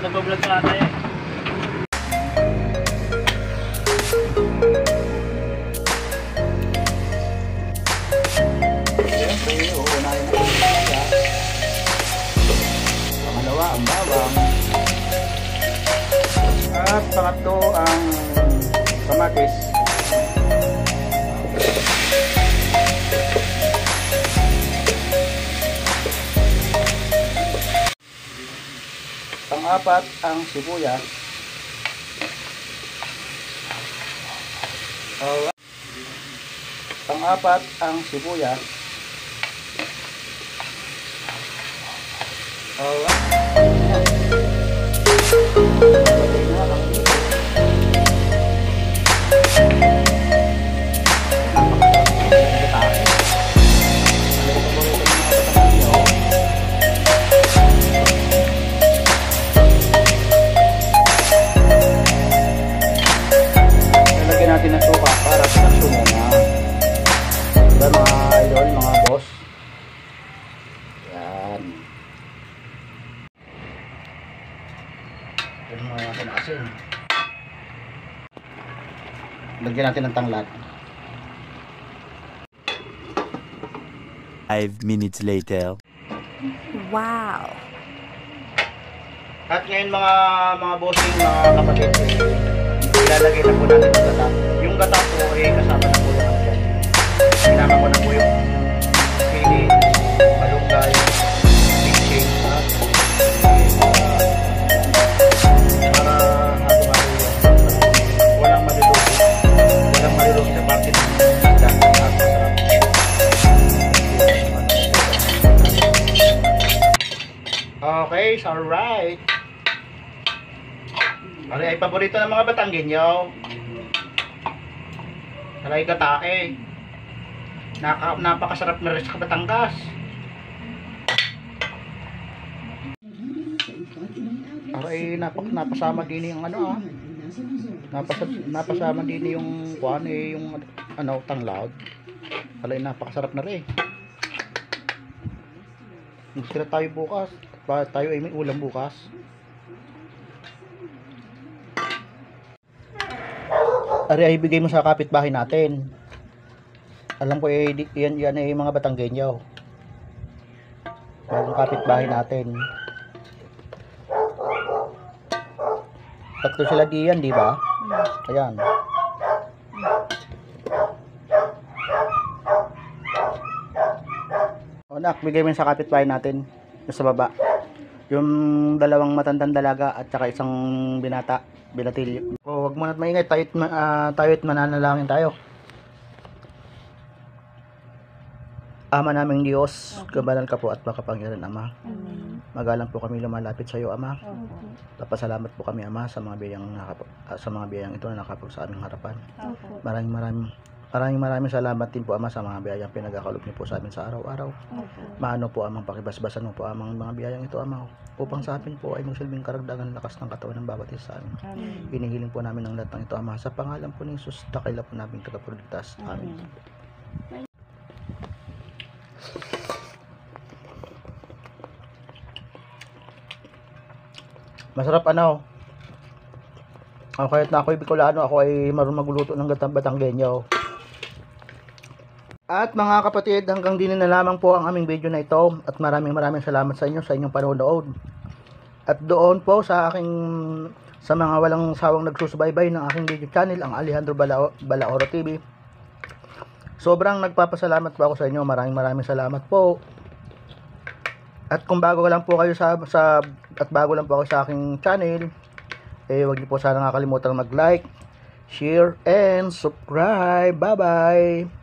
nag-vlog na tayo. Siyempre, uunahin na siya. Pangalawa, ang bawang. At pangatlo, ang kamatis. Pang-apat, ang sibuyas. Pang-apat, ang sibuyas. Lalagyan natin ng suka para sa sumuna. Diba mga idol, mga boss? Yan. Yan mga natin asin. Lagyan natin ng tanglad. 5 minutes later. Wow! At ngayon mga bossing, mga kapatid, ilalagay na po natin yung gata. Yung gata po ay kasama na po yung ano yan. Sinama ko na po yung sili, malunggay, pinching, at para halo-halo yun. Walang maluluto. Walang maluluto sa parte ng isda. Masarap. Okay, so alright. Ari ay paborito ng mga Batanggenyo. Alay gatae. Napakasarap na rin sa Batangas. Ari napasama din yung ano napasama din yung kuan yung ano tanglad. Alay napakasarap na rin. Magsira tayo bukas. Tayo ay may ulam bukas. Ari ay bigay mo sa kapitbahay natin. Alam ko yan ay mga Batanggenyo. Bagong kapitbahay natin. Tatlo sila diyan, di ba? Ayan. O nak, bigay mo sa kapitbahay natin. Sa baba. Yung dalawang matandang dalaga at saka isang binata. Binatilyo. O wag mo na't maingay, tayo't mananalangin tayo. Ama naming Diyos, kabanal ka po at makapangyarihan Ama. Magalang po kami lumalapit sa iyo Ama. Papasalamat po kami Ama sa mga biyayang ito na nakapag sa aming harapan. Maraming salamat din po Ama sa mga biyayang pinagkakalob niyo po sa amin sa araw-araw. Maano po Amang pakibasbasan mo po Amang mga biyayang ito Ama. Upang sa amin po ay magsilbing karagdagan lakas ng katawan ng bawat isa sa amin. Hinihiling po namin ang lahat ng ito Ama. Sa pangalan po ni Jesus, dakila po namin tagapagligtas. Amen. Masarap ano. Kahit na ako'y Bicolano, ako ay marunong magluto ng gatang Batanggenyo. At mga kapatid, hanggang din na lamang po ang aming video na ito. At maraming salamat sa inyo sa inyong panonood. At doon po sa mga walang sawang nagsusubaybay ng aking video channel, ang Alejandro Balaoro TV. Sobrang nagpapasalamat po ako sa inyo. Maraming salamat po. At kung bago lang po kayo sa aking channel, huwag niyo po sana nakalimutan mag-like, share, and subscribe. Bye-bye!